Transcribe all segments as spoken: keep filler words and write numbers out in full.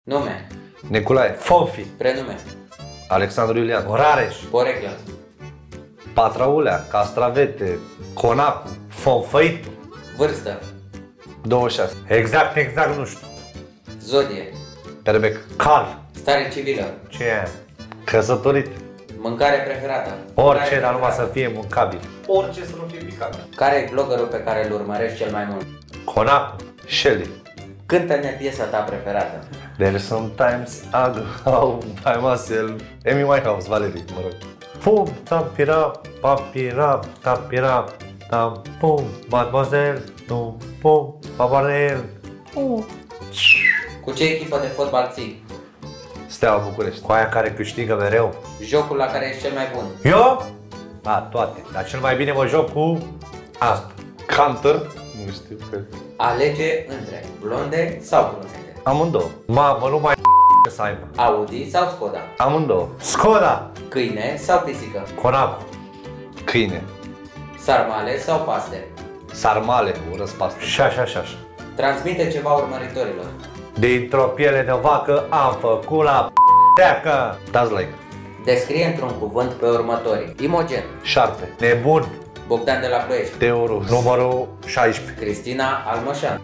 Nume. Nicolae. Fonfi. Prenume. Alexandru Iulian. Rareș. Poreclă. Patraulea. Castravete. Conacu. Fonfăitul. Vârstă. douăzeci și șase. Exact, exact, nu știu. Zodie. Perbec. Carl. Stare civilă. Ce e? Căsătorit. Mâncare preferată. Orice, Mâncare dar numai preferată. să fie mâncabil. Orice să nu fie picat. Care e vloggerul pe care îl urmărești cel mai mult? Conacu. Shelly. Cântă-ne piesa ta preferată. There sometimes I go by myself. Amy Winehouse, Valerie, mă rog. Pum, tapira, papira, tapira, tam, pum, mademoiselle, tum, pum, paparel, pum. Cu ce echipă de fotbal ții? Steaua București. Cu aia care câștigă mereu. Jocul la care ești cel mai bun? Eu? Da, toate. Dar cel mai bine mă joc cu asta. Counter. Nu știu. Alege între blonde sau brunete. Amândouă. Mamă, nu mai să aibă. Audi sau Skoda. Amândouă. Skoda. Câine sau pisică. Conacu. Câine. Sarmale sau paste. Sarmale, urăsc pastă. Și așa, și așa. Transmite ceva urmăritorilor. Dintr-o piele de vacă am făcut la p***eacă. Dați like. Descrie într-un cuvânt pe următorii. Imogen. Șarpe. Nebun. Bogdan de la Ploiești. Teorus. Numărul șaisprezece. Cristina Almășan.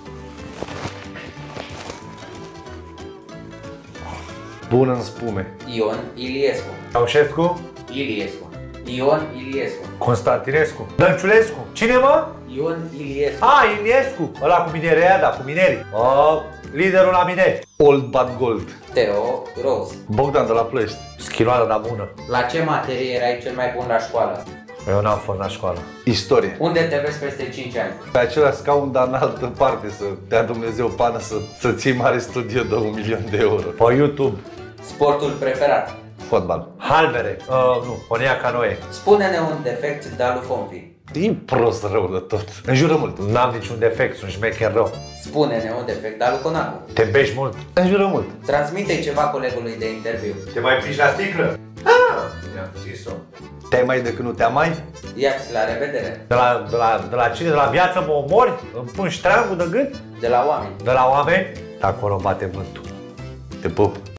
Bun în spume. Ion Iliescu. Ceaușescu. Iliescu. Ion Iliescu. Constantinescu. Dănciulescu. Cine, mă? Ion Iliescu. A, Iliescu. Ăla cu minerea, da, cu minerii. O, liderul la mineri. Old Bad Gold. Teo Rose. Bogdan de la Ploiești. Schiloară la bună. La ce materie erai cel mai bun la școală? Eu n-am fost la școală. Istorie. Unde te vezi peste cinci ani? Pe același scaun, dar în altă parte, să dea Dumnezeu pană să, să ții mare studio de un milion de euro. Pe YouTube. Sportul preferat? Fotbal. Halbere. Uh, nu, Ponea Canoe. Spune-ne un defect de al lui Fonfi. E prost rău de tot. Înjură mult. N-am niciun defect, sunt șmecher rău. Spune-ne un defect de al lui Conacu. Te bești mult. Înjură mult. Transmite ceva colegului de interviu. Te mai piși la sticlă? Ah, i-am zis-o. Te-ai mai decât nu te mai? Ia-ți la revedere. De la, de, la, de la cine? De la viață mă omori? Îmi pun ștrangul de gât? De la oameni. De la oameni? De acolo bate vântul. Te pup.